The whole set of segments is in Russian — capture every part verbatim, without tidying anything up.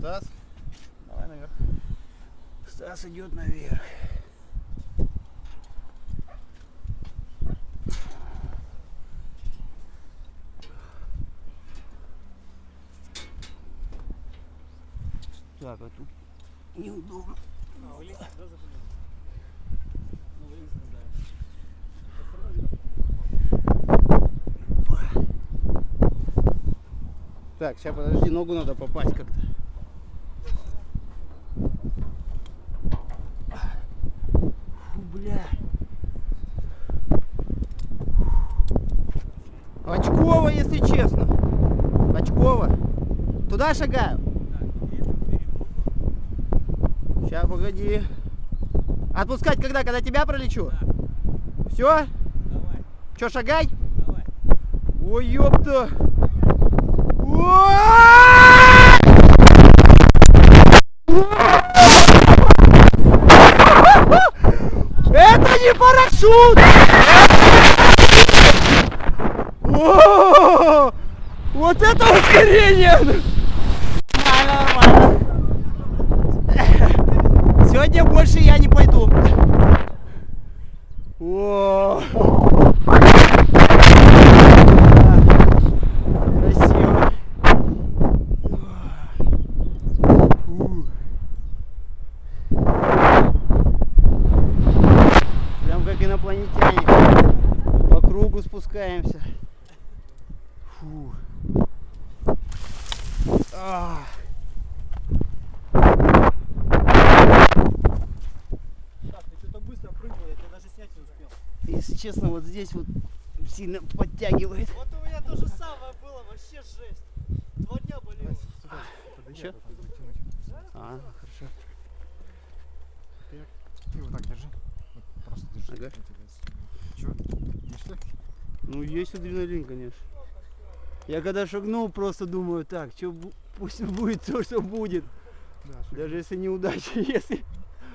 Стас, давай наверх. Стас идет наверх. Так, а тут неудобно. А, вылезть туда забыли. Ну, вылезть да. Так, сейчас подожди, ногу надо попасть как-то. Фу, бля. Очково, если честно. Очково. Туда шагаю. Сейчас, погоди. Отпускать когда? Когда тебя пролечу? Да. Все? Давай. Че, шагать? Давай. Ой, ёпта. Это не парашют! О, вот это ускорение! Нормально, нормально. Сегодня больше я не пойду. О, красиво. Фу. Прям как инопланетяне. По кругу спускаемся. Фу. А. Так, ты что-то быстро прыгнул, я тебя даже снять не успел. Если честно, вот здесь вот сильно подтягивает. Вот у меня то же самое было, вообще жесть. Два дня болело. Че? А, хорошо. Ты вот так держи. Вот просто держи. Ага. Че? Ништяк? Ну, есть адреналин, конечно. Я когда шагнул, просто думаю, так, что пусть будет то, что будет. Да, Даже если неудача, если...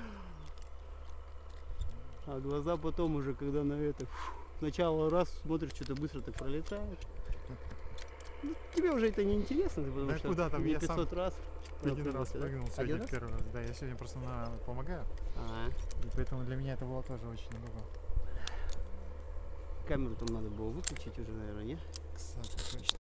А глаза потом уже, когда на это... Фу, сначала раз, смотришь, что-то быстро так пролетает. Ну, тебе уже это не интересно, потому Да что куда там, не я пятьсот раз. один раз да? прыгнул, Один сегодня раз? первый раз. Да, я сегодня просто на... помогаю. А, И поэтому для меня это было тоже очень ново. камеру там надо было выключить уже, наверное, нет? Кстати, точно.